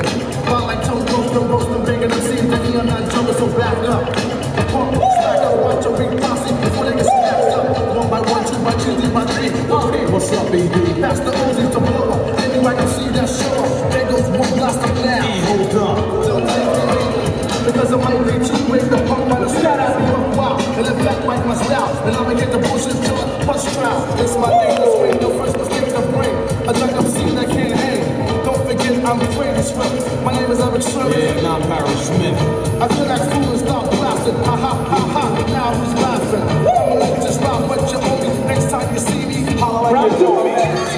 While like Toe roast the big and I'm seeing that I'm not jumping, so back up. Pump, stack up, watch your big posse before they get snapped up. 1 by 1, 2 by 2, 3 by 3. Okay, what's up, baby? Pass the Uzi to blow up. Maybe I can see that show up. There goes one blast up now. Hey, hold up. Don't take it, because I might be too late to pump my style. Wow, and in fact, like my style. And I'ma get the bullshit till I punch trial. It's my name, this way, no first mistake to bring. A drunk MC that can't hang. Don't forget, I'm Brady Swift. My name is Eric Swift. Yeah, and I'm Harry Smith. I feel like fool and stop blasting. Ha ha ha ha. Now who's laughing? Don't let just laugh, but you owe me. Next time you see me, holler like you do me.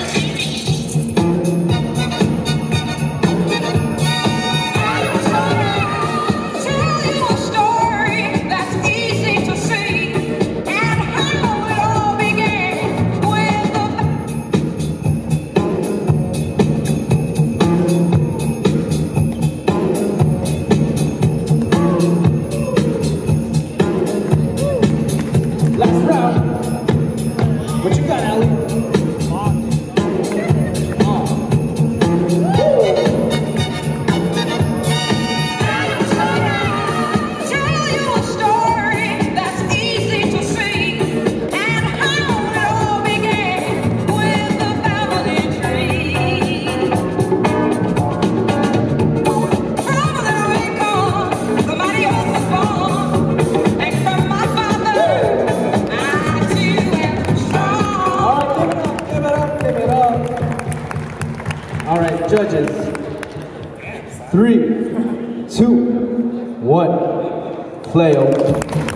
What you got, Allie? All right, judges. 3, 2, 1, play.